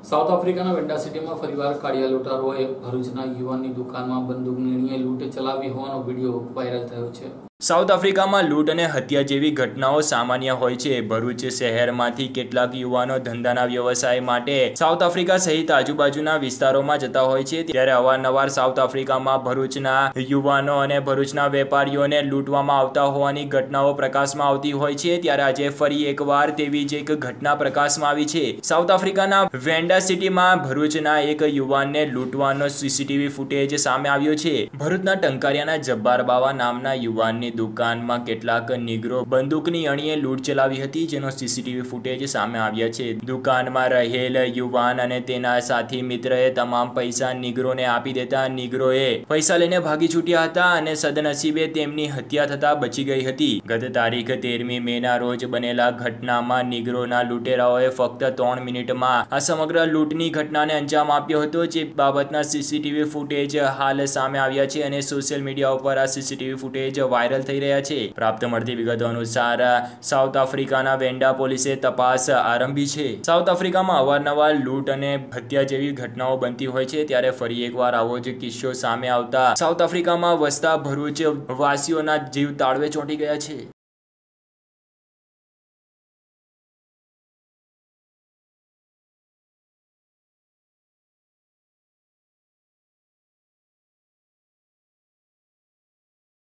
South આફ્રિકાના વેન્ડા સિટીમાં ફરીવાર કાળિયા લૂંટારોએ ભરૂચના યુવાનની દુકાનમાં બંદૂકની લૂંટ ચલાવી હોવાનો વિડીયો વાયરલ થયો છે। સાઉથ આફ્રિકામાં લૂંટ અને હત્યા જેવી ઘટનાઓ સામાન્ય હોય છે। ભરૂચ શહેરમાંથી કેટલાક યુવાનો ધંધાના વ્યવસાય માટે સાઉથ આફ્રિકા સહિત આજુબાજુના વિસ્તારોમાં જતા હોય છે, ત્યારે અવારનવાર સાઉથ આફ્રિકામાં ભરૂચના યુવાનો અને ભરૂચના વેપારીઓને લૂંટવામાં આવતા હોવાની ઘટનાઓ પ્રકાશમાં આવતી હોય છે। ત્યારે આજે ફરી એકવાર તેવી જ એક ઘટના પ્રકાશમાં આવી છે। સાઉથ આફ્રિકાના વેન્ડા સિટીમાં ભરૂચના એક યુવાનને લૂંટવાનો સીસીટીવી ફૂટેજ સામે આવ્યો છે। ભરૂચના ટંકારિયાના જબ્બાર બાવા નામના યુવાનની દુકાનમાં કેટલાક નિગ્રો બંદૂકની અણીએ લૂંટ ચલાવી હતી, જેનો સીસીટીવી ફૂટેજ સામે આવ્યા છે। દુકાનમાં રહેલ યુવાન અને તેના સાથી મિત્રએ તમામ પૈસા નિગ્રોને આપી દેતા નિગ્રોએ પૈસા લઈને ભાગી છૂટ્યા હતા અને સદનસીબે તેમની હત્યા થતા બચી ગઈ હતી। ગત તારીખ 13મી મેના રોજ બનેલા ઘટનામાં નિગ્રોના લૂંટેરાઓએ ફક્ત 3 મિનિટમાં આ સમગ્ર લૂંટની ઘટનાને અંજામ આપ્યો હતો, જે બાબતના સીસીટીવી ફૂટેજ હાલ સામે આવ્યા છે અને સોશિયલ મીડિયા ઉપર આ સીસીટીવી ફૂટેજ વાયરલ થઈ રહ્યા છે। પ્રાપ્ત મળતી વિગતો અનુસાર સાઉથ આફ્રિકાના વેન્ડા પોલીસે તપાસ આરંભી છે। સાઉથ આફ્રિકામાં અવારનવાર લૂંટ અને હત્યા જેવી ઘટનાઓ બનતી હોય છે, ત્યારે ફરી એકવાર આવો જ કિસ્સો સામે આવતા સાઉથ આફ્રિકામાં વસતા ભરૂચ વાસીઓના જીવ તાળવે ચોંટી ગયા છે।